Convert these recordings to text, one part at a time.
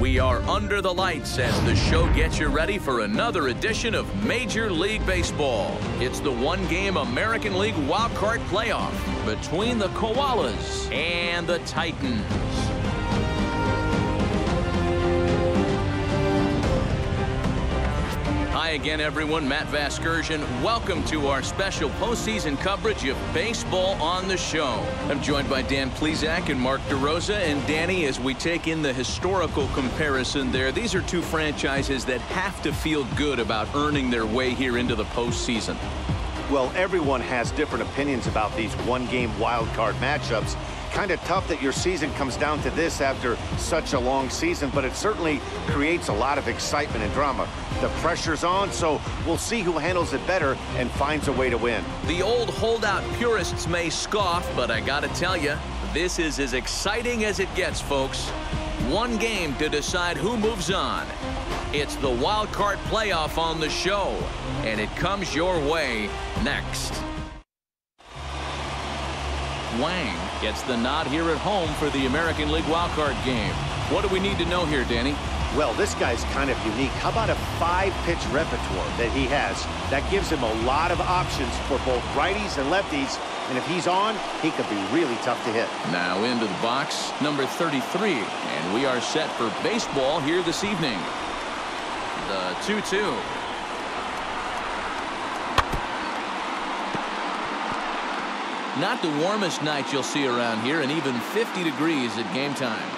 We are under the lights as the show gets you ready for another edition of Major League Baseball. It's the one-game American League Wild Card playoff between the Koalas and the Titans. Hi again, everyone. Matt Vasgersian. Welcome to our special postseason coverage of baseball on the show. I'm joined by Dan Plesac and Mark DeRosa. And Danny, as we take in the historical comparison there, these are two franchises that have to feel good about earning their way here into the postseason. Well, everyone has different opinions about these one-game wild card matchups. Kind of tough that your season comes down to this after such a long season, but it certainly creates a lot of excitement and drama. The pressure's on, so we'll see who handles it better and finds a way to win. The old holdout purists may scoff, but I gotta tell you, this is as exciting as it gets, folks. One game to decide who moves on. It's the wild card playoff on the show, and it comes your way next. Wang gets the nod here at home for the American League wildcard game. What do we need to know here, Danny? Well, this guy's kind of unique. How about a 5-pitch repertoire that he has? That gives him a lot of options for both righties and lefties. And if he's on, he could be really tough to hit. Now into the box, number 33. And we are set for baseball here this evening. The 2-2. Not the warmest night you'll see around here, and even 50 degrees at game time.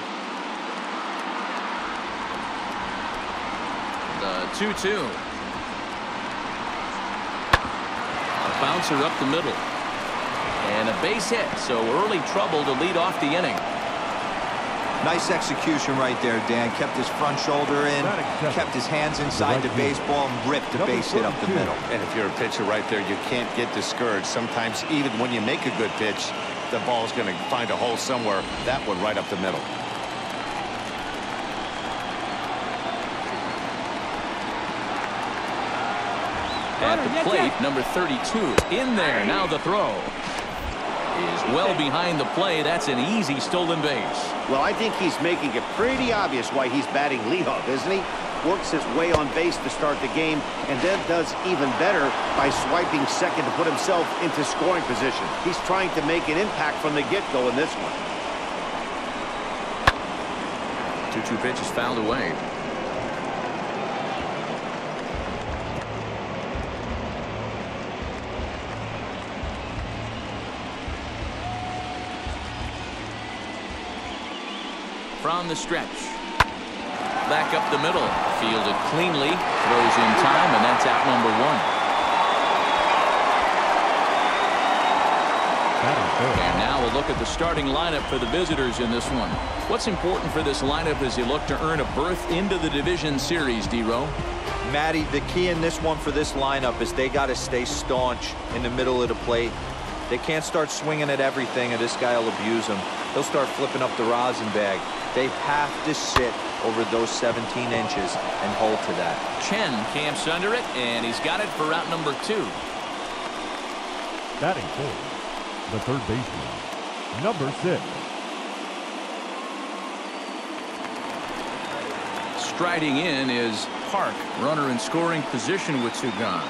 The 2-2. A bouncer up the middle. And a base hit, so early trouble to lead off the inning. Nice execution right there, Dan. Kept his front shoulder in, kept his hands inside the baseball, and ripped the base hit up the middle. And if you're a pitcher right there, you can't get discouraged. Sometimes even when you make a good pitch, the ball's going to find a hole somewhere. That one right up the middle. At the plate, number 32. In there, now the throw. Is well behind the play. That's an easy stolen base. Well, I think he's making it pretty obvious why he's batting leadoff, isn't he? Works his way on base to start the game, and then does even better by swiping second to put himself into scoring position. He's trying to make an impact from the get-go in this one. 2-2 pitch is fouled away. From the stretch. Back up the middle. Fielded cleanly. Throws in time, and that's out number 1. And now we'll look at the starting lineup for the visitors in this one. What's important for this lineup as you look to earn a berth into the division series, D-Row? Matty, the key in this one for this lineup is they got to stay staunch in the middle of the plate. They can't start swinging at everything, and this guy will abuse them. He'll start flipping up the rosin bag. They have to sit over those 17 inches and hold to that. Chen camps under it, and he's got it for out number 2. Batting fourth, the third baseman, number 6. Striding in is Park, runner in scoring position with 2 gone.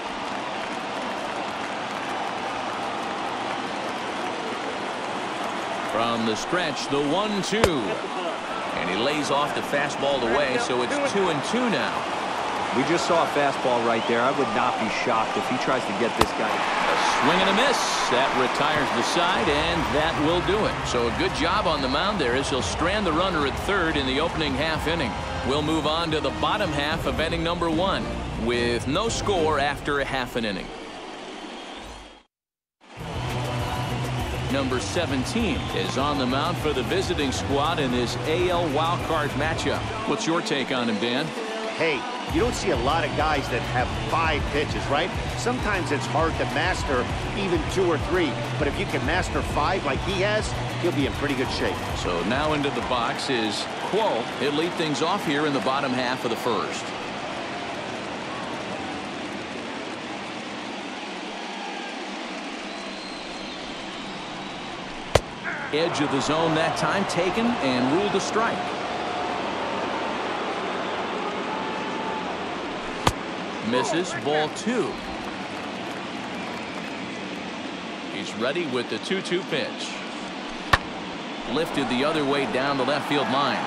From the stretch, the 1-2. And he lays off the fastball away, so it's 2-2 now. We just saw a fastball right there. I would not be shocked if he tries to get this guy. A swing and a miss. That retires the side, and that will do it. So a good job on the mound there as he'll strand the runner at third in the opening half inning. We'll move on to the bottom half of inning number 1 with no score after a half an inning. Number 17 is on the mound for the visiting squad in this AL wildcard matchup. What's your take on him, Dan? Hey, you don't see a lot of guys that have 5 pitches, right? Sometimes it's hard to master even 2 or 3. But if you can master 5 like he has, he'll be in pretty good shape. So now into the box is Kuo. He'll lead things off here in the bottom half of the first. Edge of the zone that time taken and ruled a strike. Misses. Ball 2. He's ready with the 2-2 pitch. Lifted the other way down the left field line.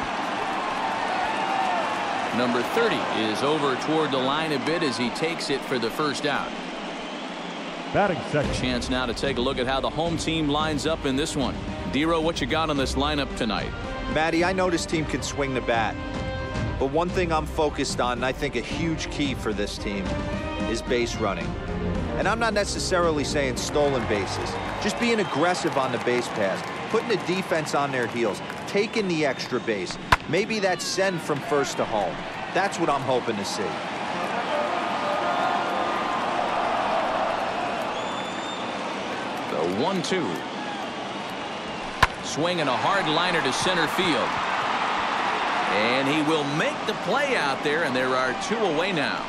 Number 30 is over toward the line a bit as he takes it for the first out. Batting second. Chance now to take a look at how the home team lines up in this one. Dero, what you got on this lineup tonight? Matty, I know this team can swing the bat. But one thing I'm focused on, and I think a huge key for this team, is base running. And I'm not necessarily saying stolen bases. Just being aggressive on the base pass, putting the defense on their heels, taking the extra base. Maybe that send from first to home. That's what I'm hoping to see. The 1-2. Swinging a hard liner to center field. And he will make the play out there, and there are 2 away now.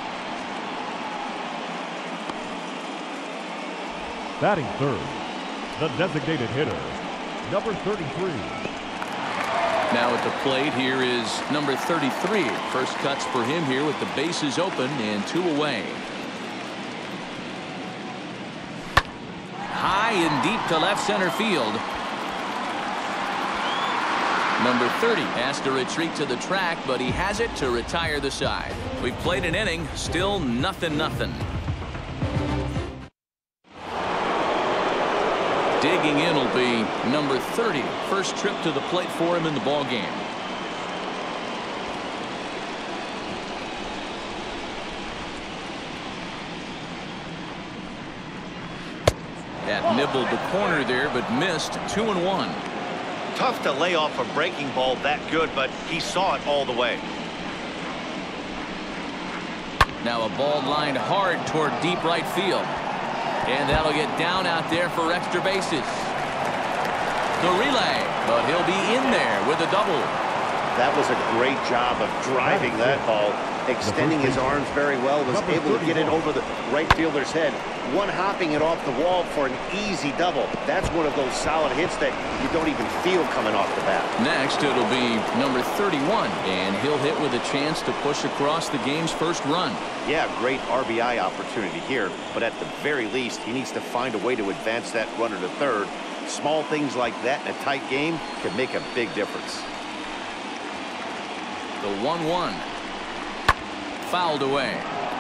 Batting third, the designated hitter, number 33. Now at the plate here is number 33. First cuts for him here with the bases open and 2 away. High and deep to left center field. Number 30 has to retreat to the track, but he has it to retire the side. We've played an inning, still 0-0. Digging in will be number 30. First trip to the plate for him in the ball game. That nibbled the corner there, but missed. 2-1. Tough to lay off a breaking ball that good, but he saw it all the way. Now a ball lined hard toward deep right field. And that'll get down out there for extra bases. The relay, but he'll be in there with a double. That was a great job of driving that ball, extending his arms very well, was able to get it over the right fielder's head, one-hopping it off the wall for an easy double. That's one of those solid hits that you don't even feel coming off the bat. Next, it'll be number 31, and he'll hit with a chance to push across the game's first run. Yeah, great RBI opportunity here, but at the very least, he needs to find a way to advance that runner to third. Small things like that in a tight game can make a big difference. The 1-1. Fouled away.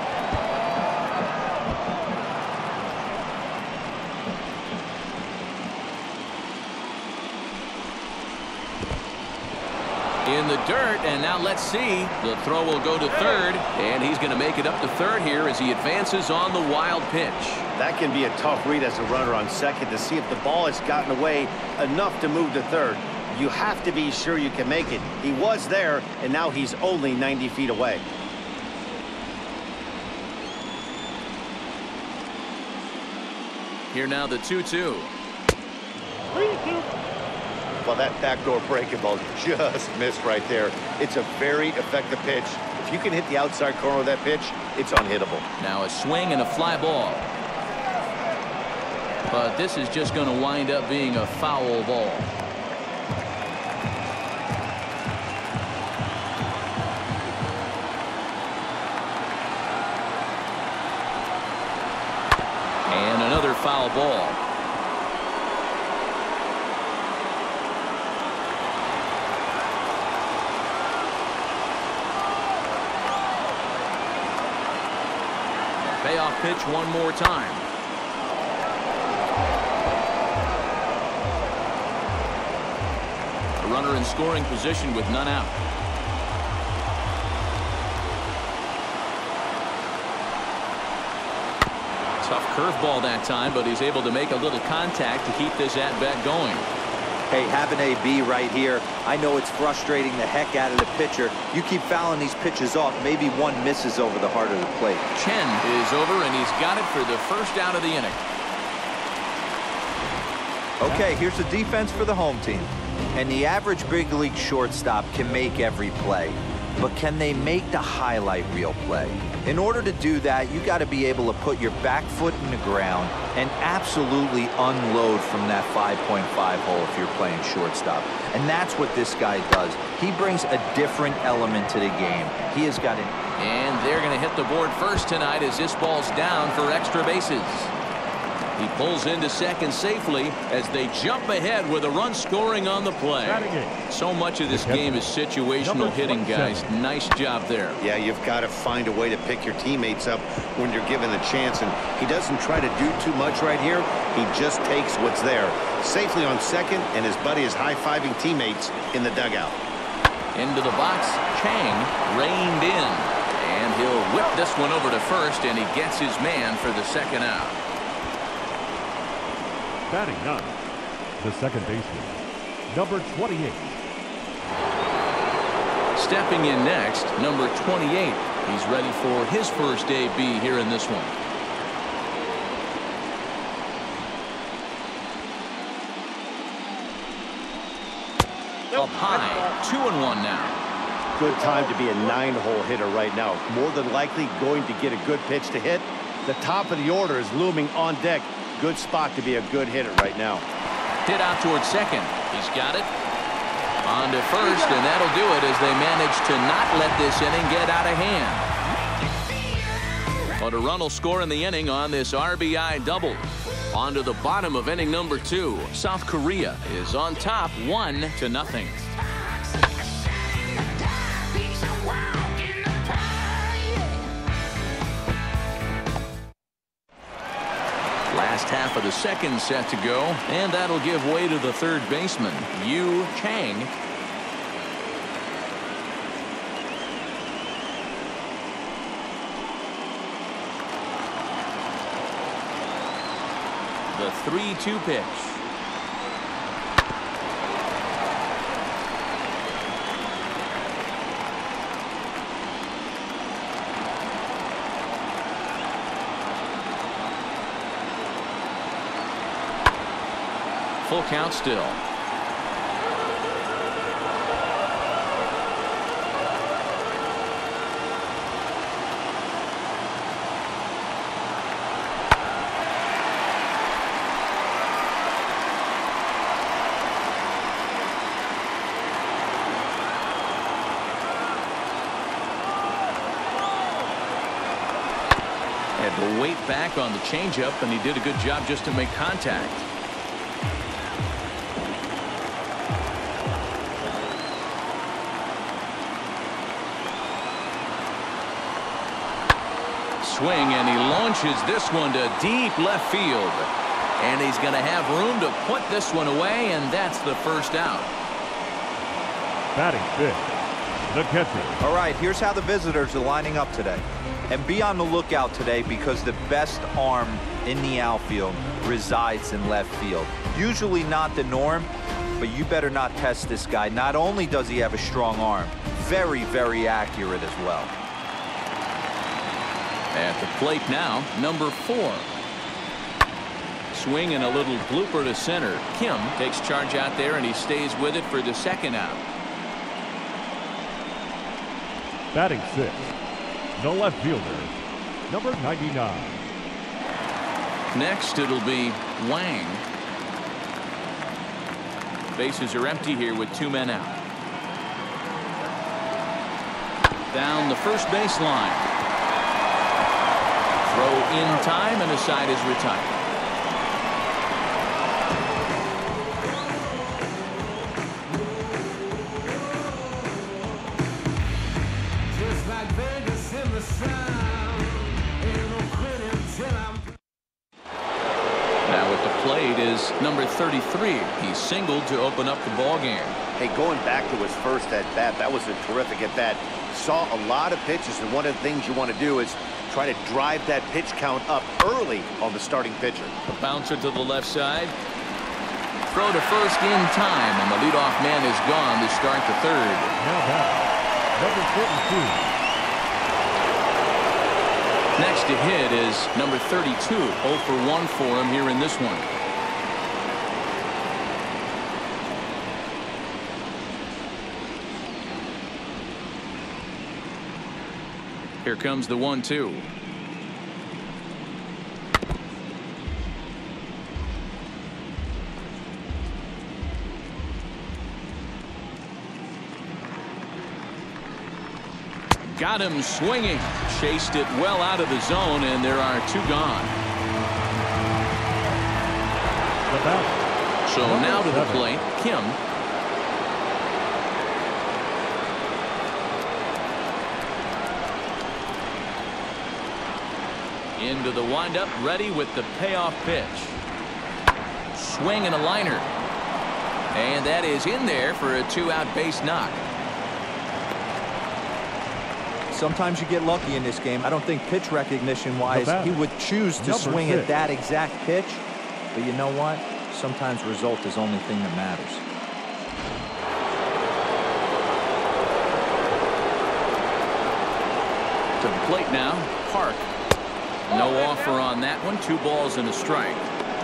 In the dirt, and now let's see. The throw will go to third, and he's going to make it up to third here as he advances on the wild pitch. That can be a tough read as a runner on second to see if the ball has gotten away enough to move to third. You have to be sure you can make it. He was there, and now he's only 90 feet away. Here now the 2-2. Well, that backdoor breaking ball just missed right there. It's a very effective pitch. If you can hit the outside corner of that pitch, it's unhittable. Now a swing and a fly ball. But this is just going to wind up being a foul ball. And another foul ball. Payoff pitch one more time. A runner in scoring position with none out. Tough curveball that time, but he's able to make a little contact to keep this at-bat going. Hey, have an AB right here. I know it's frustrating the heck out of the pitcher. You keep fouling these pitches off, maybe one misses over the heart of the plate. Chen is over, and he's got it for the first out of the inning. Okay, here's the defense for the home team. And the average big league shortstop can make every play. But can they make the highlight reel play? In order to do that, you got to be able to put your back foot in the ground and absolutely unload from that 5.5 hole if you're playing shortstop. And that's what this guy does. He brings a different element to the game. He has got an And they're going to hit the board first tonight as this ball's down for extra bases. He pulls into second safely as they jump ahead with a run scoring on the play. So much of this game is situational hitting, guys. Nice job there. Yeah, you've got to find a way to pick your teammates up when you're given the chance. And he doesn't try to do too much right here. He just takes what's there. Safely on second, and his buddy is high-fiving teammates in the dugout. Into the box, Chang reined in. And he'll whip this one over to first, and he gets his man for the second out. Batting ninth, the second baseman, number 28. Stepping in next, number 28. He's ready for his first AB here in this one. Up high, 2-1 now. Good time to be a 9-hole hitter right now. More than likely going to get a good pitch to hit. The top of the order is looming on deck. Good spot to be a good hitter right now. Hit out towards second. He's got it. On to first, and that'll do it as they manage to not let this inning get out of hand. But a run will score in the inning on this RBI double. On to the bottom of inning number 2. South Korea is on top 1-0. Last half of the second set to go, and that'll give way to the third baseman, Yu Chang. The 3-2 pitch. Full count still. Had to wait back on the changeup, and he did a good job just to make contact. Swing, and he launches this one to deep left field, and he's going to have room to put this one away, and that's the first out. Batting fifth, the catcher. All right, here's how the visitors are lining up today. And be on the lookout today because the best arm in the outfield resides in left field. Usually not the norm, but you better not test this guy. Not only does he have a strong arm, very, very accurate as well. At the plate now, number 4. Swing and a little blooper to center. Kim takes charge out there, and he stays with it for the second out. Batting sixth, the left fielder, number 99. Next, it'll be Wang. Bases are empty here with 2 men out. Down the first baseline. Throw in time, and a side is retired. Just like Vegas in the sun, ain't no quitting till I'm. Now at the plate is number 33. He singled to open up the ball game. Hey, going back to his first at-bat, that was a terrific at-bat. Saw a lot of pitches, and one of the things you want to do is try to drive that pitch count up early on the starting pitcher. The bouncer to the left side. Throw to first in time, and the leadoff man is gone to start the third. Now batting, number 42. Next to hit is number 32. 0 for 1 for him here in this one. Here comes the 1-2. Got him swinging. Chased it well out of the zone, and there are 2 gone. So now to the plate, Kim. Into the windup, ready with the payoff pitch. Swing and a liner. And that is in there for a 2-out base knock. Sometimes you get lucky in this game. I don't think pitch recognition wise he would choose to swing at that exact pitch. But you know what? Sometimes result is the only thing that matters. To the plate now, Park. No offer on that one. 2 balls and a strike.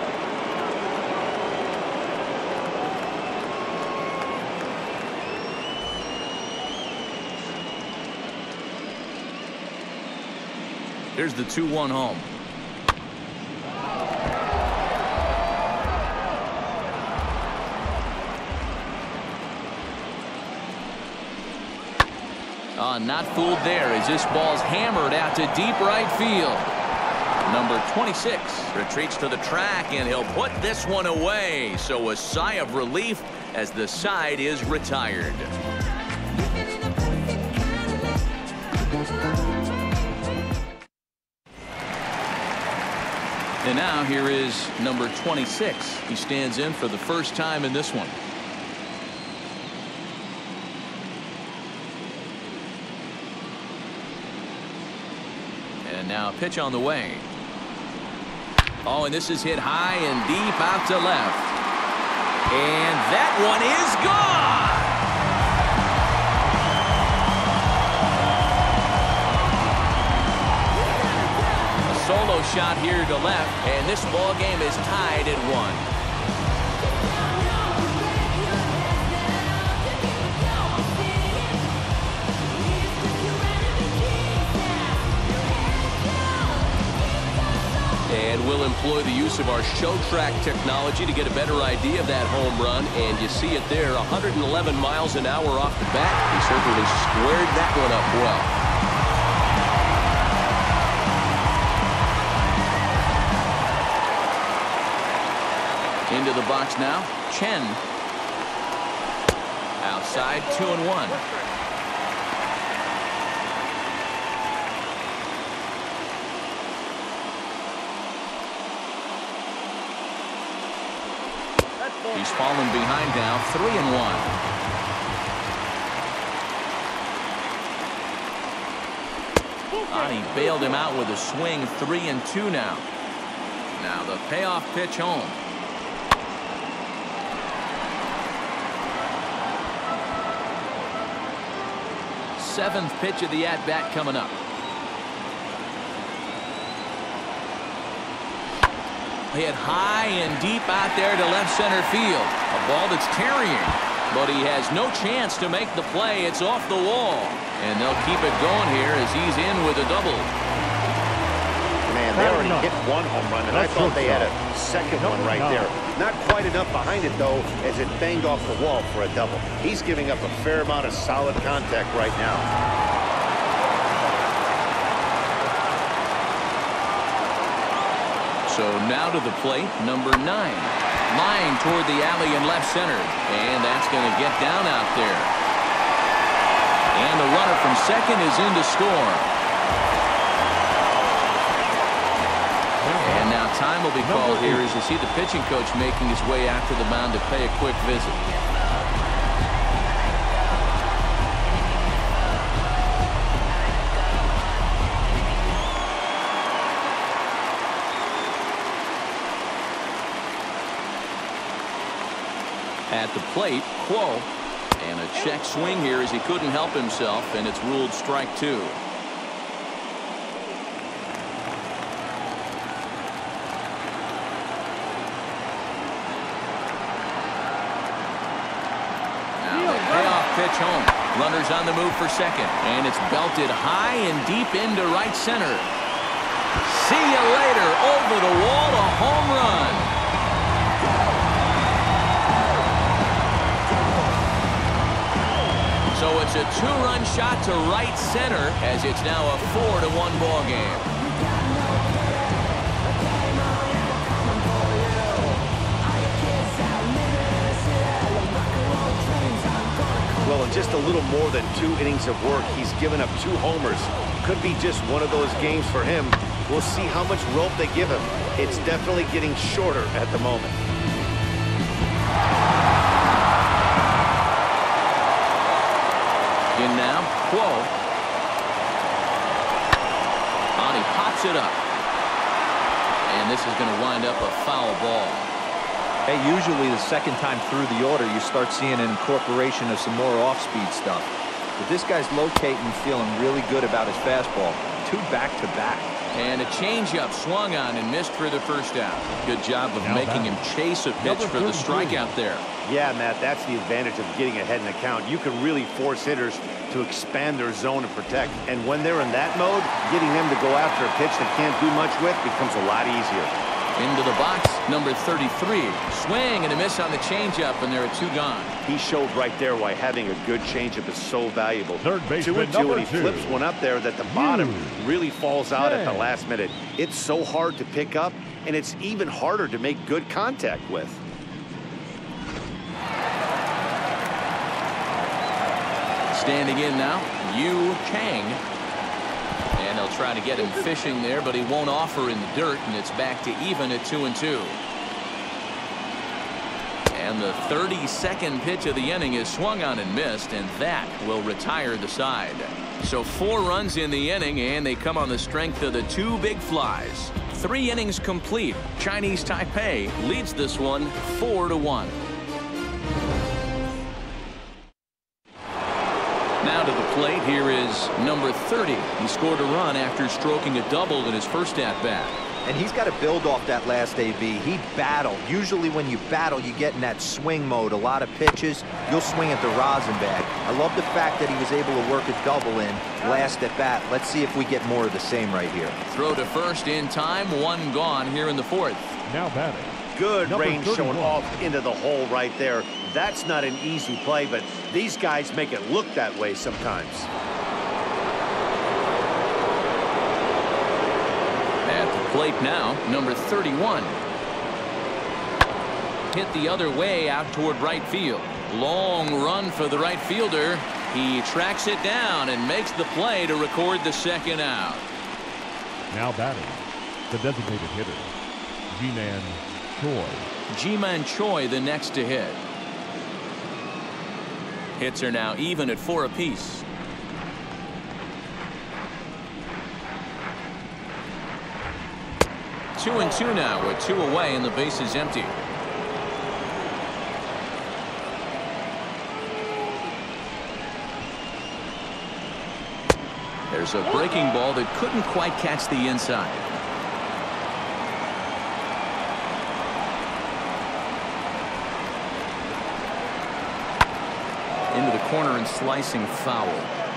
Here's the 2-1 home. Not fooled there as this ball's hammered out to deep right field. Number 26 retreats to the track, and he'll put this one away. So a sigh of relief as the side is retired. And now here is number 26. He stands in for the first time in this one. And now a pitch on the way. Oh, and this is hit high and deep out to left. And that one is gone. A solo shot here to left, and this ball game is tied at 1. And we'll employ the use of our show track technology to get a better idea of that home run. And you see it there, 111 miles an hour off the bat. He certainly squared that one up well. Into the box now, Chen. Outside, 2-1. He's fallen behind now, 3-1. He bailed him out with a swing, 3-2 now. Now the payoff pitch home. Seventh pitch of the at-bat coming up. Hit high and deep out there to left center field. A ball that's carrying, but he has no chance to make the play. It's off the wall, and they'll keep it going here as he's in with a double. Man, they already hit 1 home run, and I thought they had a second one right there. Not quite enough behind it, though, as it banged off the wall for a double. He's giving up a fair amount of solid contact right now. So now to the plate, number 9. Line toward the alley in left center. And that's going to get down out there. And the runner from second is in to score. And now time will be called here as you see the pitching coach making his way out to the mound to pay a quick visit. At the plate, Quo. And a check swing here as he couldn't help himself, and it's ruled strike 2. Now the payoff pitch home. Runners on the move for second, and it's belted high and deep into right center. See you later. Over the wall, a home run. So So it's a 2-run shot to right center as it's now a 4-1 ball game. Well, in just a little more than 2 innings of work, he's given up 2 homers. Could be just one of those games for him. We'll see how much rope they give him. It's definitely getting shorter at the moment. In now, Quo. On, he pops it up. And this is going to wind up a foul ball. Hey, usually the second time through the order, you start seeing an incorporation of some more off-speed stuff. But this guy's locating, feeling really good about his fastball. 2 back-to-back. And a changeup swung on and missed for the first out. Good job of making him chase a pitch for the strikeout there. Yeah, Matt, that's the advantage of getting ahead in the count. You can really force hitters to expand their zone and protect. And when they're in that mode, getting them to go after a pitch they can't do much with becomes a lot easier. Into the box, number 33. Swing and a miss on the changeup, and there are 2 gone. He showed right there why having a good changeup is so valuable. Third baseman 2-2, and he 2. flips one up there that the bottom really falls out at the last minute. It's so hard to pick up, and it's even harder to make good contact with. Standing in now, Yu Chang. And they'll try to get him fishing there, but he won't offer in the dirt, and it's back to even at 2-2. And the 32nd pitch of the inning is swung on and missed, and that will retire the side. So 4 runs in the inning, and they come on the strength of the 2 big flies. 3 innings complete. Chinese Taipei leads this one 4-1. Now to the plate, here is number 30. He scored a run after stroking a double in his first at-bat. And he's got to build off that last AB. He battled. Usually when you battle, you get in that swing mode. A lot of pitches, you'll swing at the rosin bag. I love the fact that he was able to work a double in last at bat. Let's see if we get more of the same right here. Throw to first in time, 1 gone here in the 4th. Now batting. Good Number range 31. showing off into the hole right there. That's not an easy play, but these guys make it look that way sometimes. At the plate now, number 31. Hit the other way out toward right field. Long run for the right fielder. He tracks it down and makes the play to record the 2nd out. Now batting. The designated hitter, Ji-Man Choi. Ji-Man Choi the next to hit. Hits are now even at 4 apiece. Two and 2 now with 2 away and the base is empty. There's a breaking ball that couldn't quite catch the inside. Into the corner and slicing foul.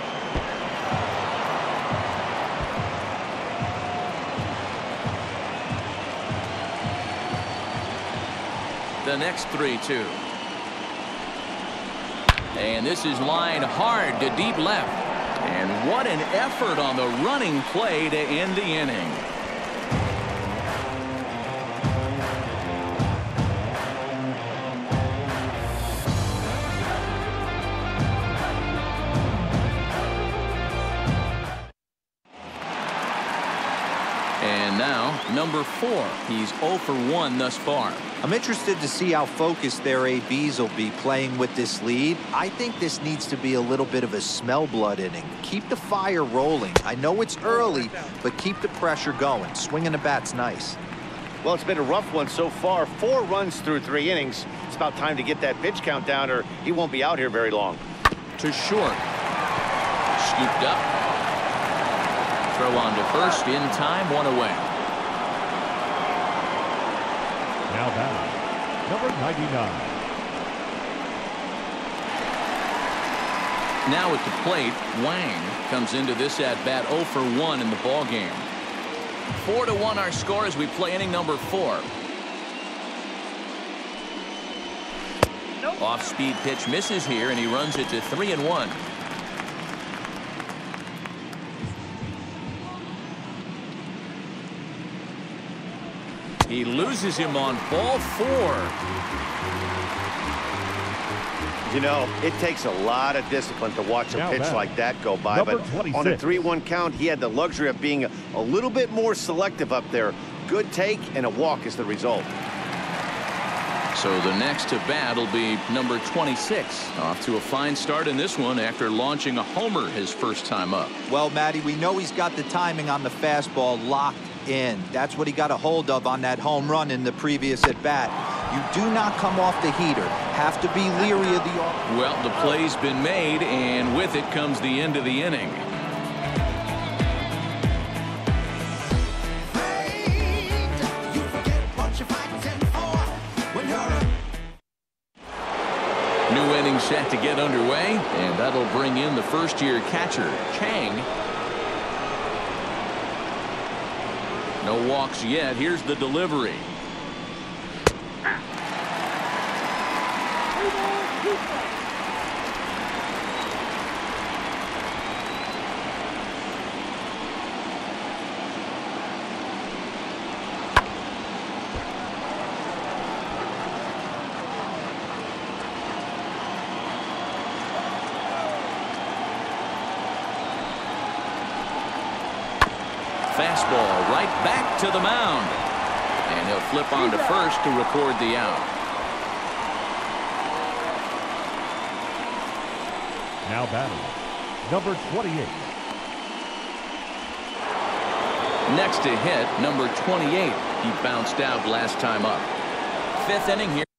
The next 3-2. And this is lined hard to deep left. And what an effort on the running play to end the inning. And now, number 4. He's 0 for 1 thus far. I'm interested to see how focused their ABs will be playing with this lead. I think this needs to be a little bit of a smell blood inning. Keep the fire rolling. I know it's early, but keep the pressure going. Swinging the bat's nice. Well, it's been a rough one so far. 4 runs through 3 innings. It's about time to get that pitch count down, or he won't be out here very long. To short. Scooped up. Throw on to first in time, 1 away. Now batting. Number 99. Now at the plate, Wang comes into this at bat 0 for 1 in the ball game. 4-1 our score as we play inning number 4. Off-speed pitch misses here, and he runs it to 3-1. He loses him on ball 4. You know, it takes a lot of discipline to watch a pitch like that go by. But on a 3-1 count, he had the luxury of being a little bit more selective up there. Good take and a walk is the result. So the next to bat will be number 26. Off to a fine start in this one after launching a homer his first time up. Well, Matty, we know he's got the timing on the fastball locked in. That's what he got a hold of on that home run in the previous at bat. You do not come off the heater. Have to be leery of the off. Well, the play's been made, and with it comes the end of the inning. New inning set to get underway, and that'll bring in the first-year catcher, Chang. No walks yet. Here's the delivery. Fastball right back to the mound. And he'll flip on to first to record the out. Now batting, number 28. Next to hit, number 28. He bounced out last time up. 5th inning here.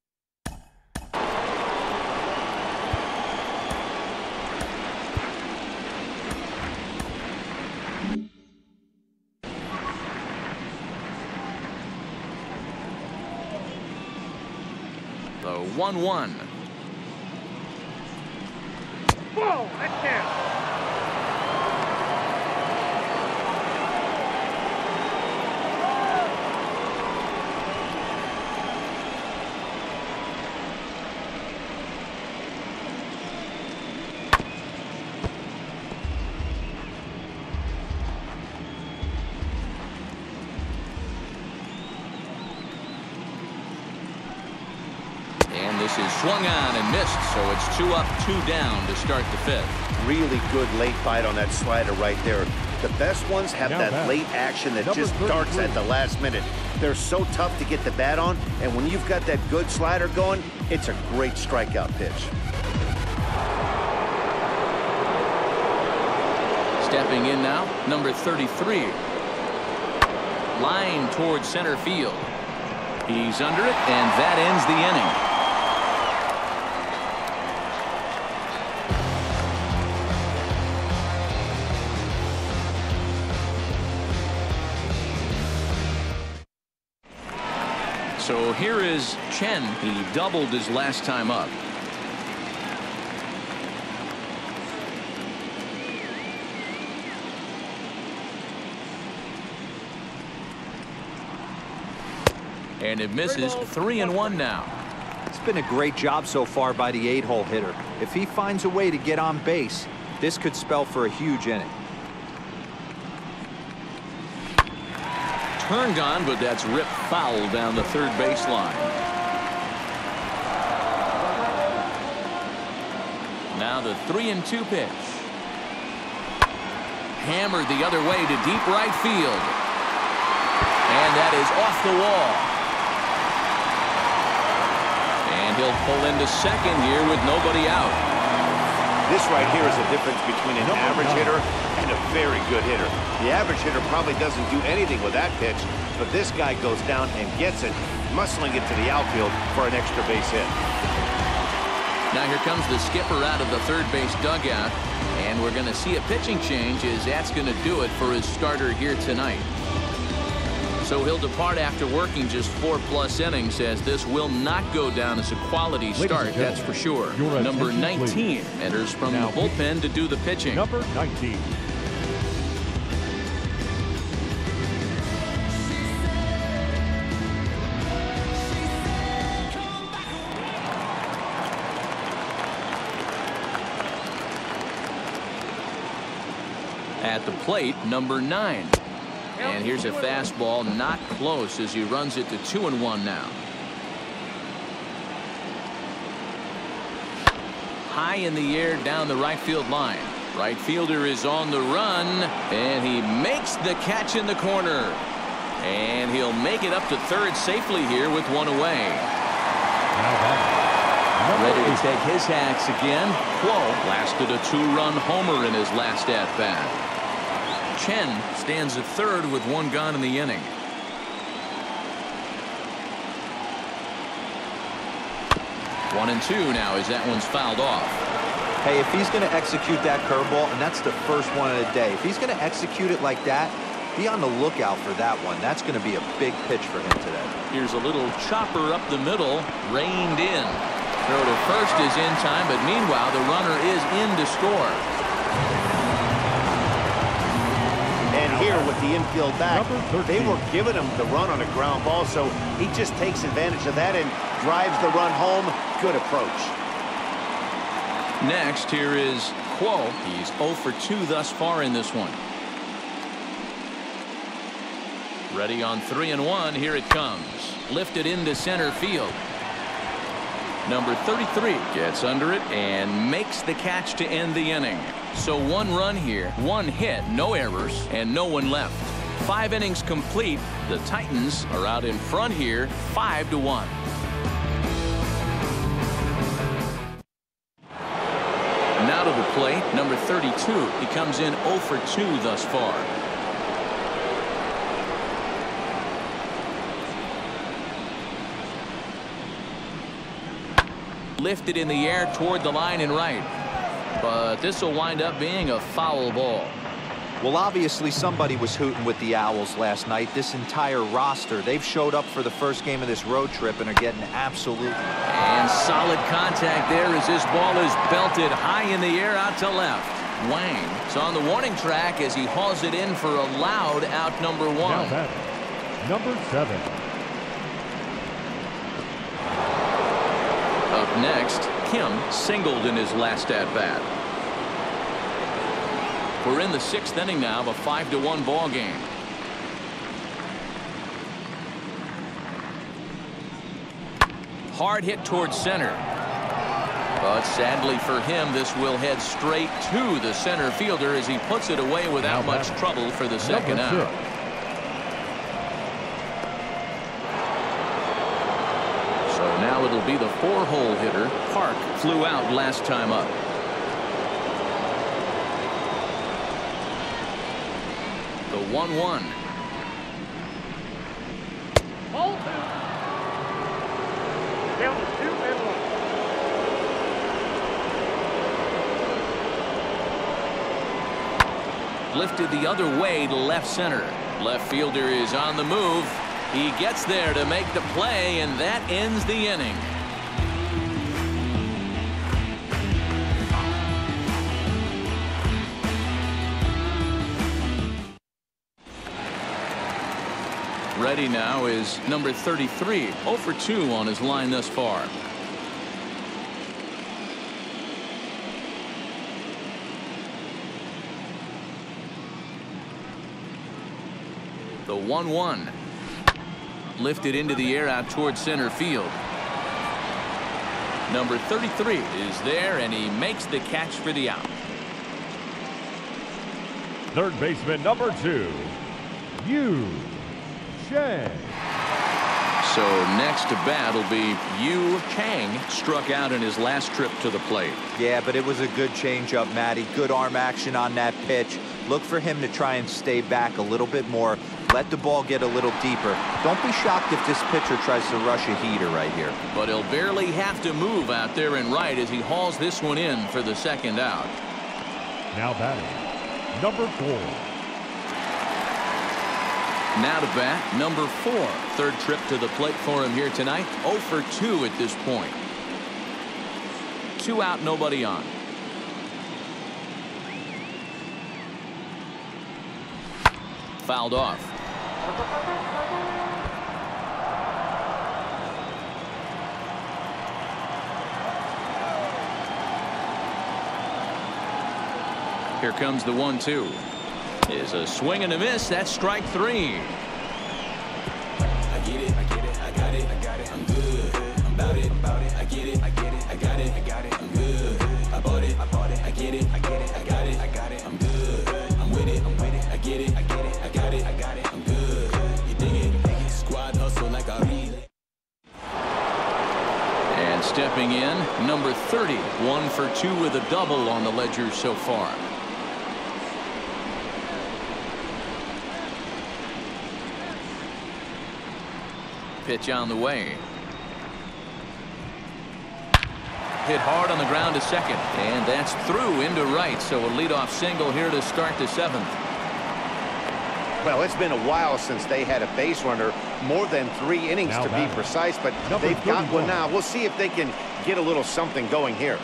The 1-1. Whoa, that's down. This is swung on and missed, so it's 2 up, 2 down to start the 5th. Really good late bite on that slider right there. The best ones have that late action that just darts at the last minute. They're so tough to get the bat on, and when you've got that good slider going, it's a great strikeout pitch. Stepping in now, number 33. Line towards center field. He's under it, and that ends the inning. So here is Chen. He doubled his last time up. And it misses. 3-1 now. It's been a great job so far by the 8-hole hitter. If he finds a way to get on base, this could spell for a huge inning. Turned on, but that's ripped foul down the third baseline. Now the 3-2 pitch. Hammered the other way to deep right field. And that is off the wall. And he'll pull into second here with nobody out. This right here is the difference between an average hitter and a very good hitter. The average hitter probably doesn't do anything with that pitch, but this guy goes down and gets it, muscling it to the outfield for an extra base hit. Now here comes the skipper out of the third base dugout, and we're going to see a pitching change as that's going to do it for his starter here tonight. So he'll depart after working just 4+ innings, as this will not go down as a quality start, that's for sure. Number 19 enters from the bullpen to do the pitching. Number 19. At the plate, number 9. And here's a fastball not close as he runs it to 2-1 now. High in the air down the right field line. Right fielder is on the run, and he makes the catch in the corner. And he'll make it up to third safely here with one away. Ready to take his hacks again. Kuo lasted a 2-run homer in his last at-bat. Chen stands at third with one gone in the inning. One and two now as that one's fouled off. Hey, if he's going to execute that curveball, and that's the first one of the day, if he's going to execute it like that, be on the lookout for that one. That's going to be a big pitch for him today. Here's a little chopper up the middle, reined in. Throw to first is in time, but meanwhile the runner is in to score. And here with the infield back, they were giving him the run on a ground ball, so he just takes advantage of that and drives the run home. Good approach. Next, here is Kuo. He's 0 for 2 thus far in this one. Ready on 3-1. Here it comes. Lifted into center field. Number 33 gets under it and makes the catch to end the inning. So 1 run here, 1 hit, no errors, and no one left. 5 innings complete. The Titans are out in front here, 5-1. Now to the plate, number 32. He comes in 0 for 2 thus far. Lifted in the air toward the line and right. But this will wind up being a foul ball. Well, obviously somebody was hooting with the Owls last night. This entire roster, they've showed up for the first game of this road trip and are getting absolutely. And solid contact there as this ball is belted high in the air out to left. Wang is on the warning track as he hauls it in for a loud out number 1. Now batting, number 7. Up next, Kim singled in his last at-bat. We're in the 6th inning now of a 5-1 ball game. Hard hit towards center. But sadly for him, this will head straight to the center fielder as he puts it away without much trouble for the second out. Now it'll be the 4-hole hitter. Park flew out last time up. The 1-1. Ball 2. Down to 2-1. Lifted the other way to left center. Left fielder is on the move. He gets there to make the play, and that ends the inning. Ready now is number 33, 0 for 2 on his line thus far. The 1-1. Lifted into the air out towards center field. Number 33 is there, and he makes the catch for the out. Third baseman, number 2, Yu Chang. So next to bat will be Yu Chang. Struck out in his last trip to the plate. Yeah, but it was a good changeup, Matty. Good arm action on that pitch. Look for him to try and stay back a little bit more. Let the ball get a little deeper. Don't be shocked if this pitcher tries to rush a heater right here. But he'll barely have to move out there in right as he hauls this one in for the second out. Now batting, number 4. Now to bat, number 4. Third trip to the plate for him here tonight. 0 for 2 at this point. 2 out, nobody on. Fouled off. Here comes the 1-2. Is a swing and a miss. That's strike 3. And stepping in, number 30, 1 for 2 with a double on the ledger so far. Pitch on the way. Hit hard on the ground to second, and that's through into right. So a leadoff single here to start the 7th. Well, it's been a while since they had a base runner, more than 3 innings Now to be batting. precise, but Number they've got 31. one now. We'll see if they can get a little something going here.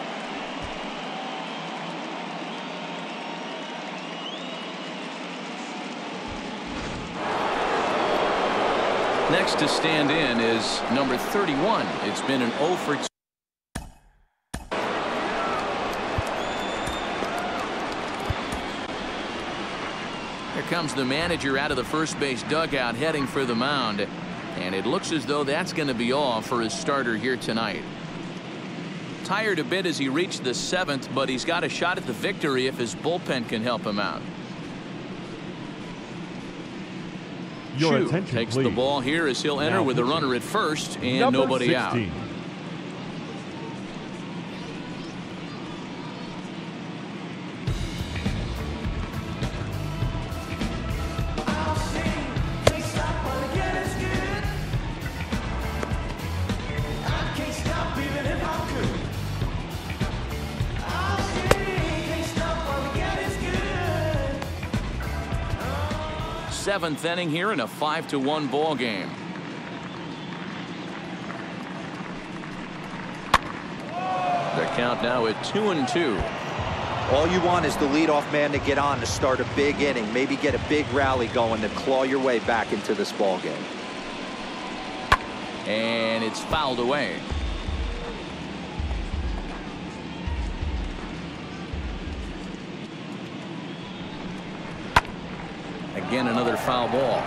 Next to stand in is number 31. It's been an 0 for 2. Here comes the manager out of the first base dugout heading for the mound. And it looks as though that's going to be all for his starter here tonight. Tired a bit as he reached the 7th, but he's got a shot at the victory if his bullpen can help him out. Your Chu attention, takes please. the ball here as he'll enter Now with a pitching. runner at first and Number nobody 16. out. Seventh inning here in a 5-1 ball game. The count now at 2-2. All you want is the leadoff man to get on to start a big inning, maybe get a big rally going to claw your way back into this ball game. And it's fouled away. Again, another foul ball.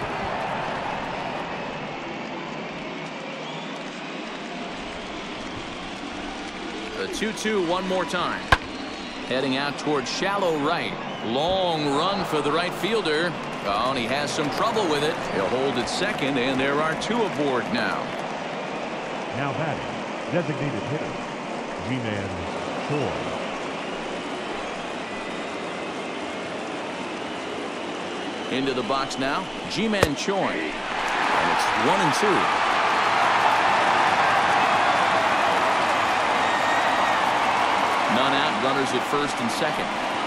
The 2-2 one more time. Heading out towards shallow right. Long run for the right fielder. Oh, and he has some trouble with it. He'll hold at second, and there are 2 aboard now. Now batting, designated hitter, G-Man Choi. Into the box now, Ji-Man Choi. And it's 1-2. None out, runners at first and second.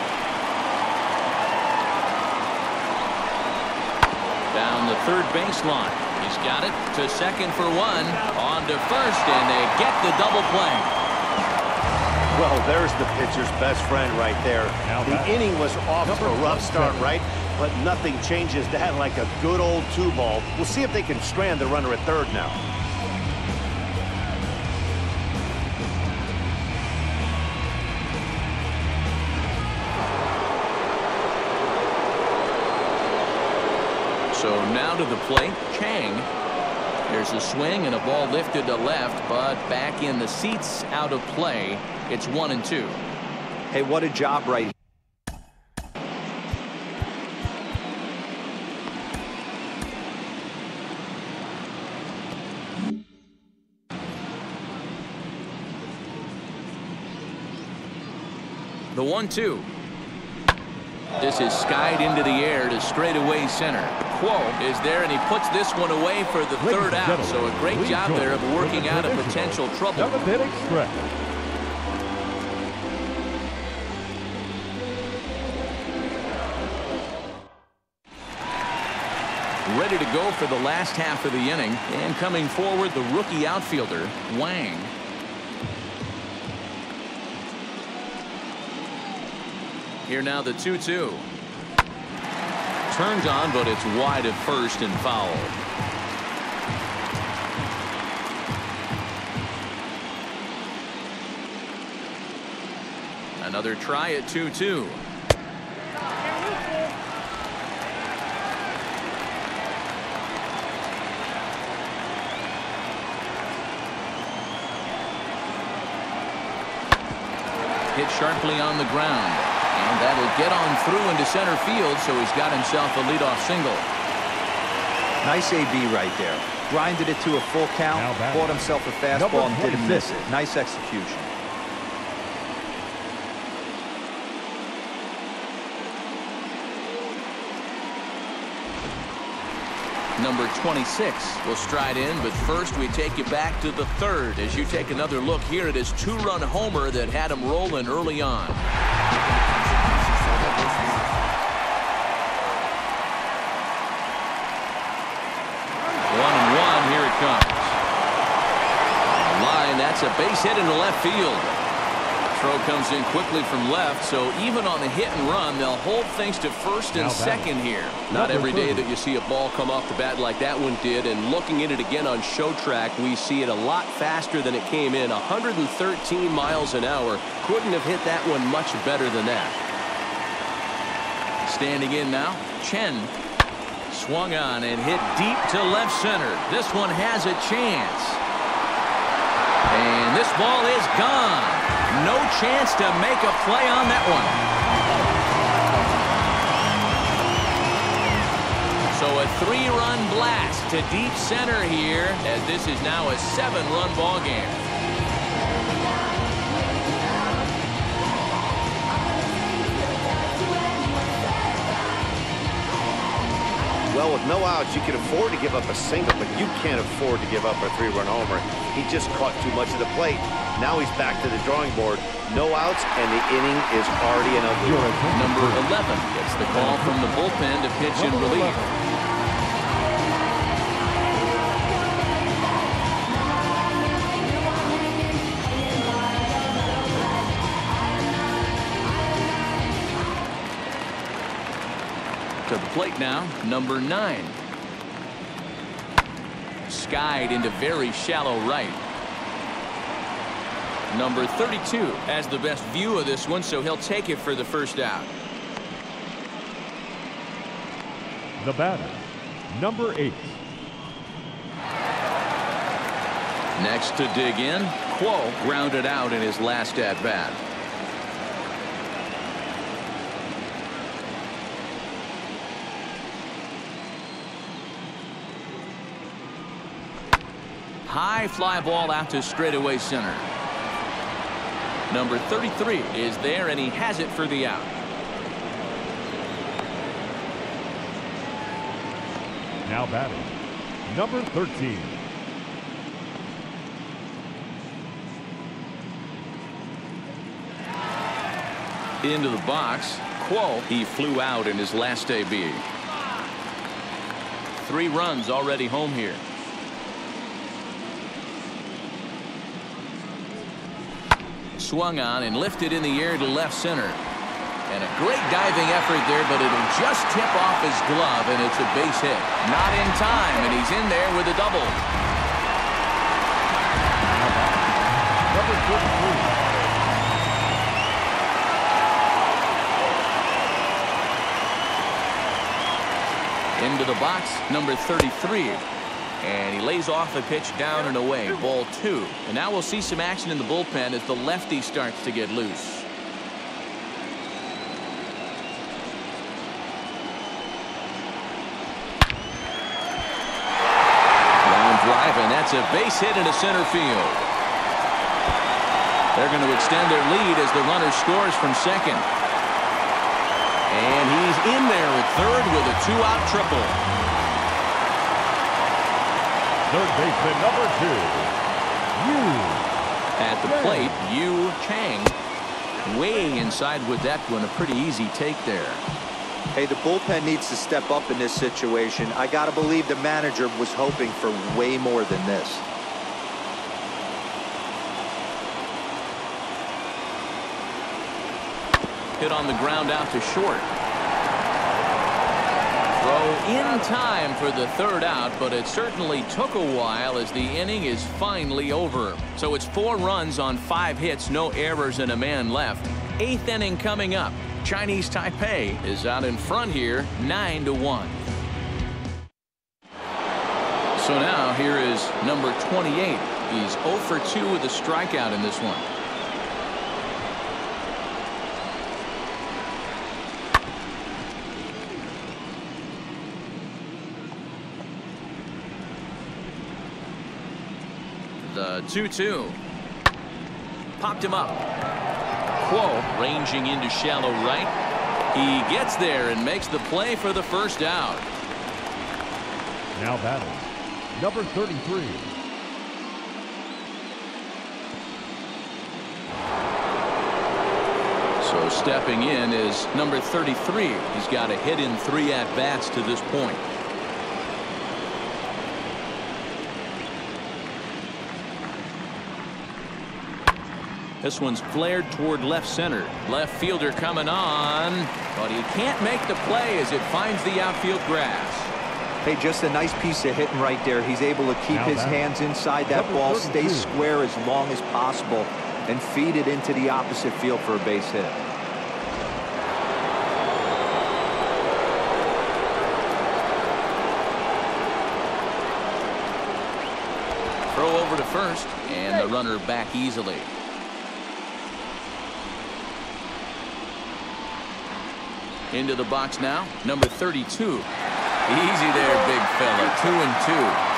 Down the third baseline. He's got it to second for 1. On to first, and they get the double play. Well, there's the pitcher's best friend right there. Now The back. inning was off to Number a rough start, 27. right? But nothing changes that like a good old 2-ball. We'll see if they can strand the runner at third now. So now to the plate, Chang. There's a swing and a ball lifted to left, but back in the seats, out of play. It's 1-2. Hey, what a job right here. The 1-2. This is skied into the air to straightaway center. Quo is there, and he puts this one away for the Ladies third and out. So gentlemen, a great please job join there us of for working the out a traditional potential trouble. Seventh inning stretch. Ready to go for the last half of the inning, and coming forward, the rookie outfielder, Wang. Here now the 2-2. Turned on, but it's wide at first and foul. Another try at 2-2. hit sharply on the ground. And that'll get on through into center field, so he's got himself a leadoff single. Nice AB right there. Grinded it to a full count, bought himself a fastball and didn't miss it. Nice execution. Number 26 will stride in, but first we take you back to the third as you take another look here at his two-run homer that had him rolling early on. 1-1, here it comes. Line, that's a base hit into left field. Throw comes in quickly from left, so even on the hit and run, they'll hold things to first and second here. Not every day that you see a ball come off the bat like that one did, and looking at it again on Show Track, we see it a lot faster than it came in. 113 miles an hour. Couldn't have hit that one much better than that. Standing in now, Chen. Swung on and hit deep to left center. This one has a chance. And this ball is gone. No chance to make a play on that one. So a 3-run blast to deep center here, as this is now a 7-run ball game. Well, with no outs, you can afford to give up a single, but you can't afford to give up a 3-run homer. He just caught too much of the plate. Now he's back to the drawing board. No outs, and the inning is already an ugly one. Number 11 gets the call from the bullpen to pitch in relief. To the plate now, number 9. Skied into very shallow right. Number 32 has the best view of this one, so he'll take it for the first out. The batter, number 8. Next to dig in, Quo grounded out in his last at bat. High fly ball out to straightaway center. Number 33 is there, and he has it for the out. Now batting, number 13. Into the box, Quo. He flew out in his last AB. 3 runs already home here. Swung on and lifted in the air to left center. And a great diving effort there, but it'll just tip off his glove, and it's a base hit. Not in time, and he's in there with a double. Number 33. Into the box, number 33. And he lays off the pitch down and away. Ball 2. And now we'll see some action in the bullpen as the lefty starts to get loose. Line drive, and that's a base hit into center field. They're going to extend their lead as the runner scores from second. And he's in there at third with a 2-out triple. Third baseman, number 2, Yu. At the plate, Yu Chang. Way inside with that one. A pretty easy take there. Hey, the bullpen needs to step up in this situation. I got to believe the manager was hoping for way more than this. Hit on the ground out to short. Throw in time for the third out, but it certainly took a while as the inning is finally over. So it's 4 runs on 5 hits, no errors, and a man left. 8th inning coming up. Chinese Taipei is out in front here, 9-1. So now here is number 28. He's 0 for 2 with a strikeout in this one. The 2-2. Popped him up. Quo ranging into shallow right. He gets there and makes the play for the first out. Now batting, number 33. So stepping in is number 33. He's got a hit in 3 at-bats to this point. This one's flared toward left center. Left fielder coming on, but he can't make the play as it finds the outfield grass. Hey, just a nice piece of hitting right there. He's able to keep his hands inside that ball, stay square as long as possible, and feed it into the opposite field for a base hit. Throw over to first, and the runner back easily. Into the box now, number 32. Easy there, big fella. 2-2.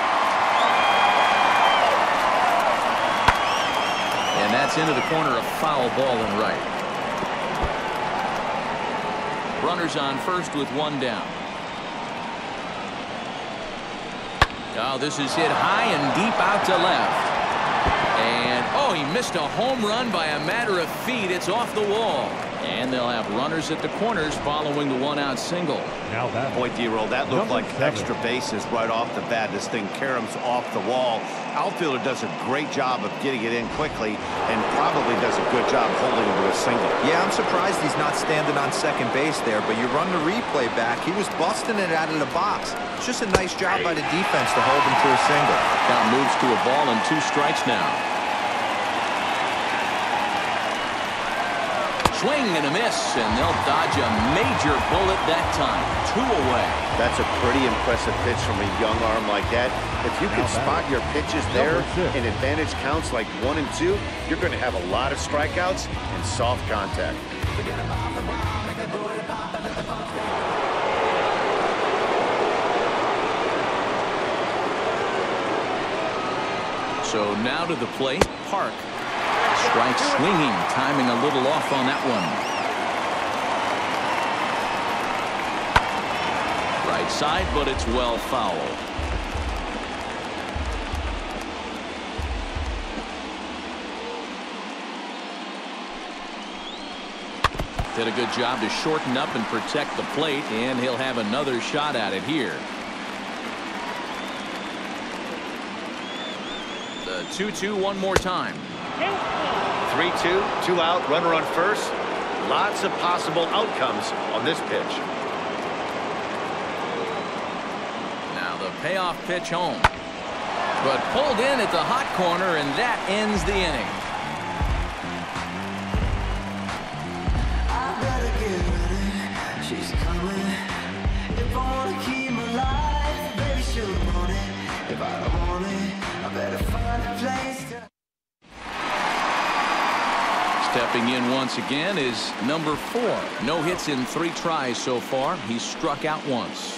And that's into the corner, a foul ball and right. Runners on first with 1 down. Oh, this is hit high and deep out to left. And, oh, he missed a home run by a matter of feet. It's off the wall. And they'll have runners at the corners following the 1-out single. Now that Boy, D-Roll, that looked like extra bases right off the bat. This thing caroms off the wall. Outfielder does a great job of getting it in quickly and probably does a good job holding it to a single. Yeah, I'm surprised he's not standing on second base there, but you run the replay back. He was busting it out of the box. It's just a nice job by the defense to hold him to a single. Count moves to a ball and 2 strikes now. Swing and a miss, and they'll dodge a major bullet that time. 2 away. That's a pretty impressive pitch from a young arm like that. If you can spot your pitches there in advantage counts like 1 and 2, you're going to have a lot of strikeouts and soft contact. So now to the plate, Park. Strike swinging, timing a little off on that one. Right side, but it's well foul. Did a good job to shorten up and protect the plate, and he'll have another shot at it here. The 2-2 one more time. 3-2, 2 out, runner on first. Lots of possible outcomes on this pitch. Now the payoff pitch home. But pulled in at the hot corner, and that ends the inning. I better get ready. She's coming. If I wanna keep my life, baby, she'll want it. If I don't want it, I better find a place to. Stepping in once again is number 4. No hits in 3 tries so far. He's struck out once.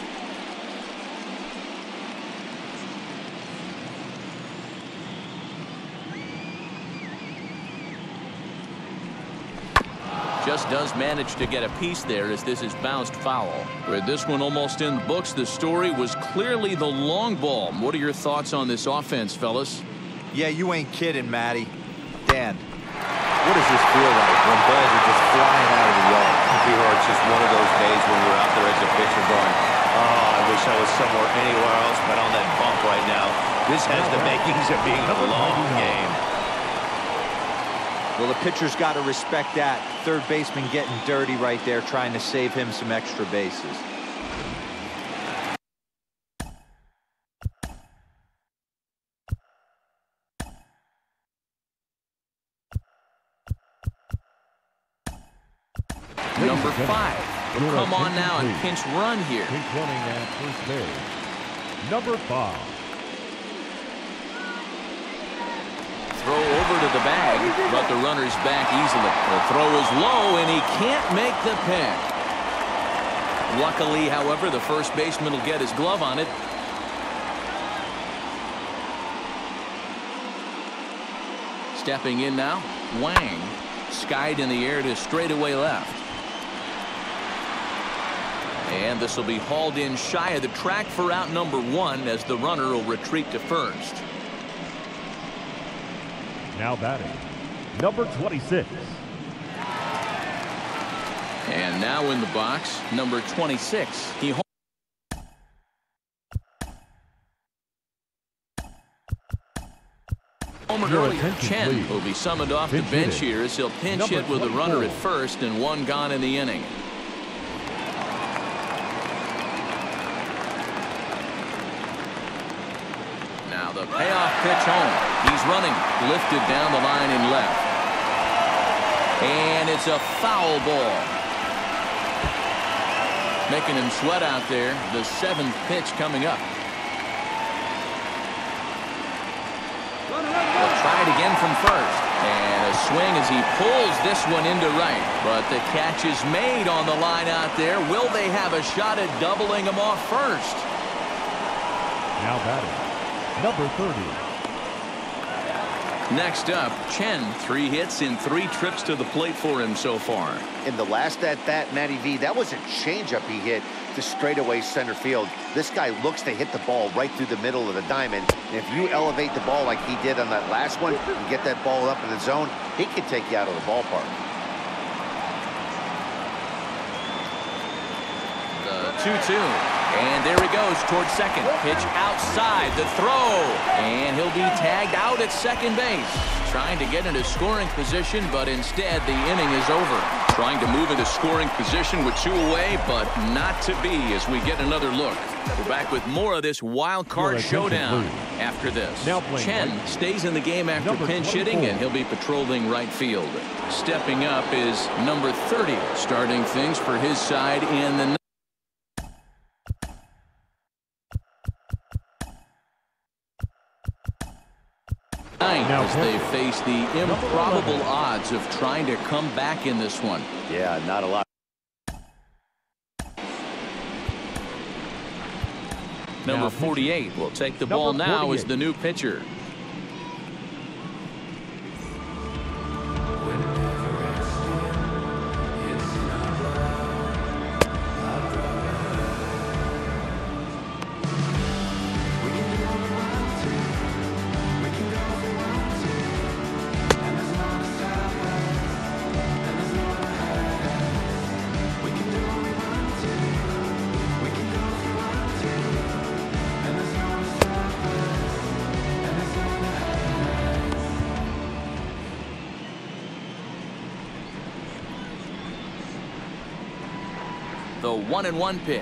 Just does manage to get a piece there as this is bounced foul. With this one almost in the books, the story was clearly the long ball. What are your thoughts on this offense, fellas? Yeah, you ain't kidding, Matty. Dan, what does this feel like when balls are just flying out of the yard? It's just one of those days when you're out there as a pitcher going, oh, I wish I was somewhere anywhere else but on that bump right now. This has the makings of being a long game. Well, the pitcher's got to respect that. Third baseman getting dirty right there, trying to save him some extra bases. Number 5 will come on now and pinch run here. Pinch running at first base, number 5. Throw over to the bag, but the runner's back easily. The throw is low, and he can't make the pick. Luckily, however, the first baseman will get his glove on it. Stepping in now, Wang. Skied in the air to straightaway left. And this will be hauled in shy of the track for out number 1 as the runner will retreat to first. Now batting, number 26. And now in the box, number 26. He homered earlier. Chen will be summoned off the bench here as he'll pinch hit with a runner at first and 1 gone in the inning. Now the payoff pitch home. He's running, lifted down the line and left. And it's a foul ball. Making him sweat out there. The 7th pitch coming up. We'll try it again from first. And a swing as he pulls this one into right. But the catch is made on the line out there. Will they have a shot at doubling him off first? Now batting, number 30. Next up, Chen. 3 hits in 3 trips to the plate for him so far. In the last at-bat, Matty V, that was a changeup he hit to straightaway center field. This guy looks to hit the ball right through the middle of the diamond. And if you elevate the ball like he did on that last one and get that ball up in the zone, he can take you out of the ballpark. The 2-2. And there he goes towards second. Pitch outside the throw. And he'll be tagged out at second base. Trying to get into scoring position, but instead the inning is over. Trying to move into scoring position with 2 away, but not to be as we get another look. We're back with more of this wild card showdown after this. Chen stays in the game after pinch hitting, and he'll be patrolling right field. Stepping up is number 30, starting things for his side in the as they face the improbable odds of trying to come back in this one. Yeah, not a lot. Number 48 will take the ball now as the new pitcher. The 1-1 pitch.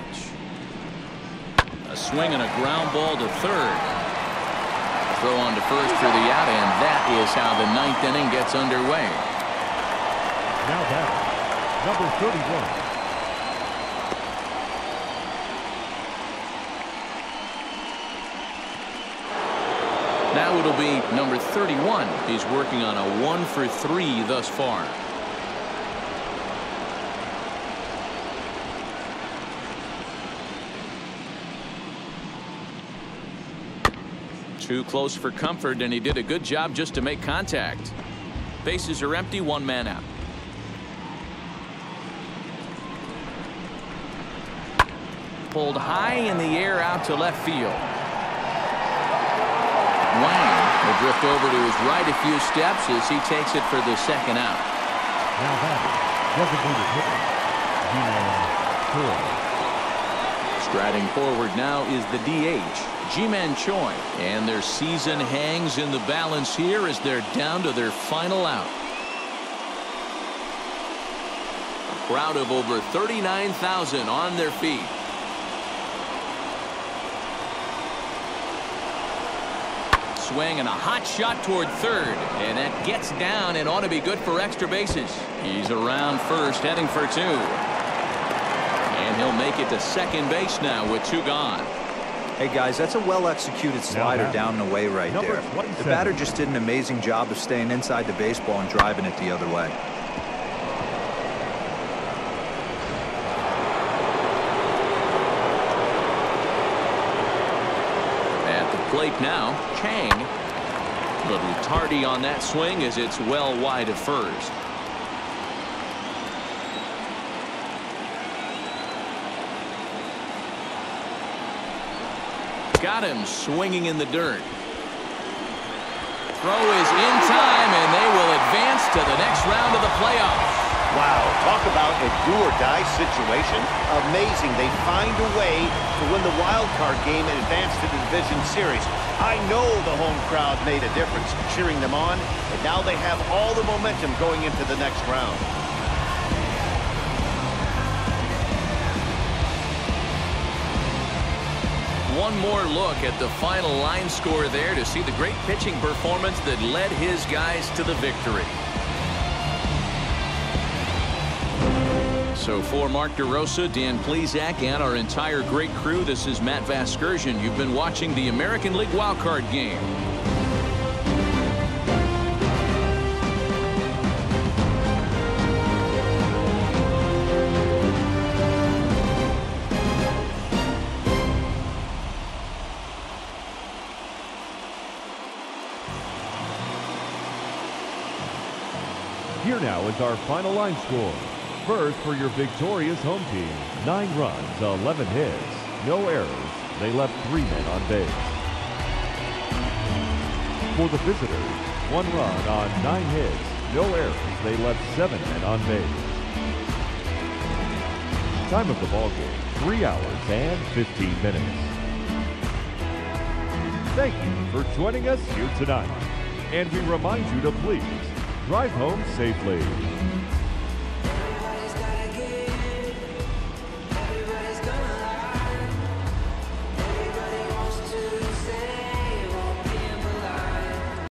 A swing and a ground ball to third. Throw on to first for the out, and that is how the 9th inning gets underway. Now batting, number 31. Now it'll be number 31. He's working on a 1 for 3 thus far. Too close for comfort, and he did a good job just to make contact. Bases are empty, 1 man out. Pulled high in the air out to left field. Wang will drift over to his right a few steps as he takes it for the 2nd out. Now batting, designated hitter, Ji-Man Choi. Striding forward now is the DH, Ji-Man Choi, and their season hangs in the balance here as they're down to their final out. A crowd of over 39,000 on their feet. Swing and a hot shot toward third, and that gets down and ought to be good for extra bases. He's around first, heading for 2. And he'll make it to second base now with 2 gone. Hey guys, that's a well-executed slider down and away right there. The batter just did an amazing job of staying inside the baseball and driving it the other way. At the plate now, Chang. Little tardy on that swing as it's well wide of first. Got him swinging in the dirt. Throw is in time, and they will advance to the next round of the playoffs. Wow, talk about a do-or-die situation. Amazing. They find a way to win the wild card game and advance to the division series. I know the home crowd made a difference cheering them on, and now they have all the momentum going into the next round. One more look at the final line score there to see the great pitching performance that led his guys to the victory. So for Mark DeRosa, Dan Plesac, and our entire great crew, this is Matt Vasgersian. You've been watching the American League wildcard game. Here now is our final line score. First, for your victorious home team, 9 runs, 11 hits, no errors. They left 3 men on base. For the visitors, 1 run on 9 hits, no errors. They left 7 men on base. Time of the ball game, 3 hours and 15 minutes. Thank you for joining us here tonight. And we remind you to please drive home safely.